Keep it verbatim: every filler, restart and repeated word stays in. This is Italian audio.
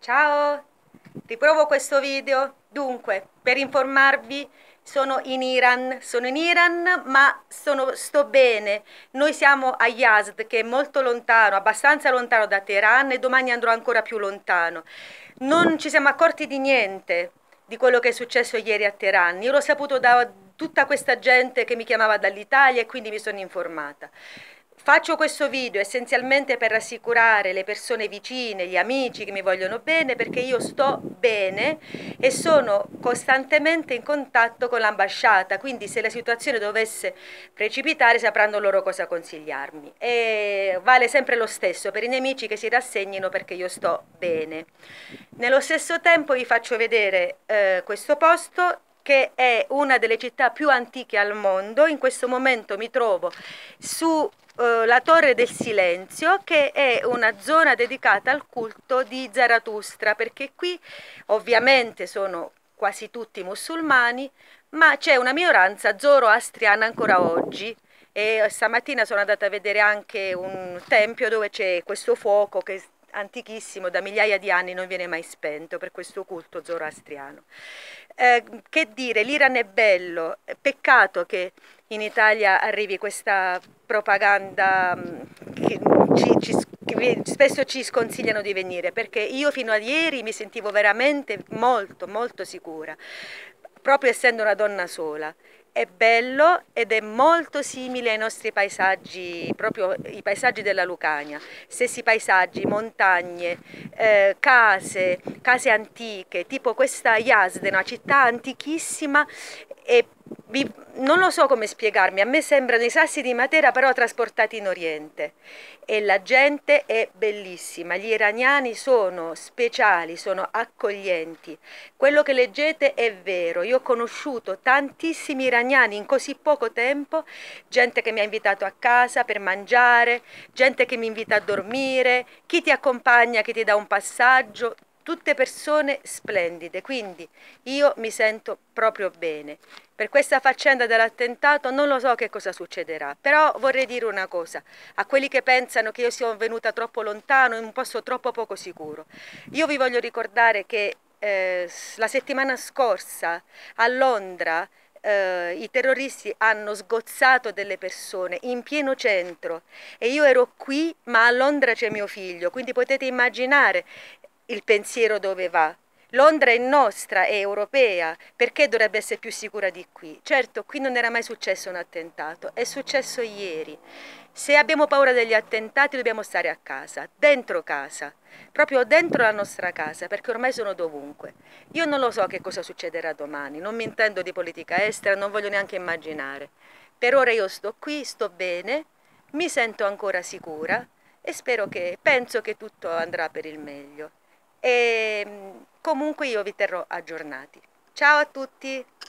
Ciao, riprovo questo video. Dunque, per informarvi, sono in Iran, sono in Iran, ma sono, sto bene. Noi siamo a Yazd, che è molto lontano, abbastanza lontano da Teheran, e domani andrò ancora più lontano. Non ci siamo accorti di niente di quello che è successo ieri a Teheran. Io l'ho saputo da tutta questa gente che mi chiamava dall'Italia e quindi mi sono informata. Faccio questo video essenzialmente per rassicurare le persone vicine, gli amici che mi vogliono bene, perché io sto bene e sono costantemente in contatto con l'ambasciata, quindi se la situazione dovesse precipitare sapranno loro cosa consigliarmi. E vale sempre lo stesso per i nemici, che si rassegnino perché io sto bene. Nello stesso tempo vi faccio vedere eh, questo posto, che è una delle città più antiche al mondo. In questo momento mi trovo su eh, la Torre del Silenzio, che è una zona dedicata al culto di Zarathustra, perché qui ovviamente sono quasi tutti musulmani, ma c'è una minoranza zoroastriana ancora oggi. E stamattina sono andata a vedere anche un tempio dove c'è questo fuoco che è antichissimo, da migliaia di anni non viene mai spento, per questo culto zoroastriano. Eh, che dire, l'Iran è bello, peccato che in Italia arrivi questa propaganda che, ci, ci, che spesso ci sconsigliano di venire, perché io fino a ieri mi sentivo veramente molto molto sicura, proprio essendo una donna sola. È bello ed è molto simile ai nostri paesaggi, proprio i paesaggi della Lucania, stessi paesaggi, montagne, eh, case, case antiche, tipo questa Yazd, una città antichissima, e vi, non lo so come spiegarmi, a me sembrano i sassi di Matera però trasportati in Oriente, e la gente è bellissima, gli iraniani sono speciali, sono accoglienti. Quello che leggete è vero, io ho conosciuto tantissimi iraniani in così poco tempo, gente che mi ha invitato a casa per mangiare, gente che mi invita a dormire, chi ti accompagna, chi ti dà un passaggio, tutte persone splendide, quindi io mi sento proprio bene. Per questa faccenda dell'attentato non lo so che cosa succederà, però vorrei dire una cosa a quelli che pensano che io sia venuta troppo lontano, in un posto troppo poco sicuro. Io vi voglio ricordare che eh, la settimana scorsa a Londra eh, i terroristi hanno sgozzato delle persone in pieno centro, e io ero qui, ma a Londra c'è mio figlio, quindi potete immaginare il pensiero dove va. Londra è nostra, è europea, perché dovrebbe essere più sicura di qui? Certo, qui non era mai successo un attentato, è successo ieri. Se abbiamo paura degli attentati dobbiamo stare a casa, dentro casa, proprio dentro la nostra casa, perché ormai sono dovunque. Io non lo so che cosa succederà domani, non mi intendo di politica estera, non voglio neanche immaginare. Per ora io sto qui, sto bene, mi sento ancora sicura e spero che, penso che tutto andrà per il meglio. E comunque io vi terrò aggiornati. Ciao a tutti!